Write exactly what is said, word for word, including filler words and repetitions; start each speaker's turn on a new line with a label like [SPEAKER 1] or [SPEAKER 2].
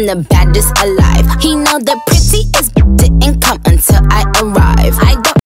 [SPEAKER 1] I'm the baddest alive. He know the prettiest didn't come until